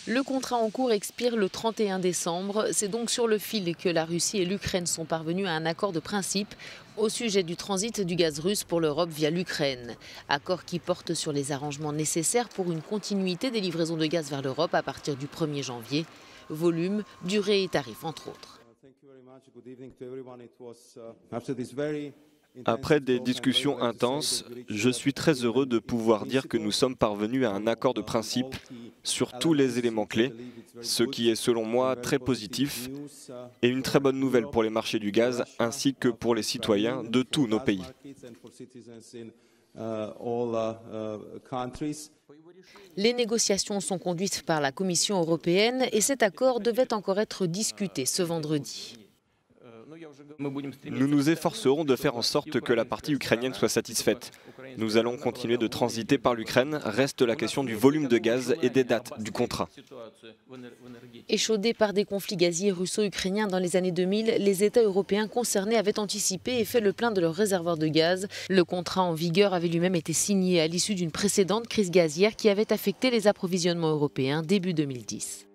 Le contrat en cours expire le 31 décembre. C'est donc sur le fil que la Russie et l'Ukraine sont parvenus à un accord de principe au sujet du transit du gaz russe pour l'Europe via l'Ukraine. Accord qui porte sur les arrangements nécessaires pour une continuité des livraisons de gaz vers l'Europe à partir du 1er janvier. Volume, durée et tarifs entre autres. Après des discussions intenses, je suis très heureux de pouvoir dire que nous sommes parvenus à un accord de principe sur tous les éléments clés, ce qui est selon moi très positif et une très bonne nouvelle pour les marchés du gaz ainsi que pour les citoyens de tous nos pays. Les négociations sont conduites par la Commission européenne et cet accord devait encore être discuté ce vendredi. Nous nous efforcerons de faire en sorte que la partie ukrainienne soit satisfaite. Nous allons continuer de transiter par l'Ukraine. Reste la question du volume de gaz et des dates du contrat. Échaudés par des conflits gaziers russo-ukrainiens dans les années 2000, les États européens concernés avaient anticipé et fait le plein de leurs réservoirs de gaz. Le contrat en vigueur avait lui-même été signé à l'issue d'une précédente crise gazière qui avait affecté les approvisionnements européens début 2010.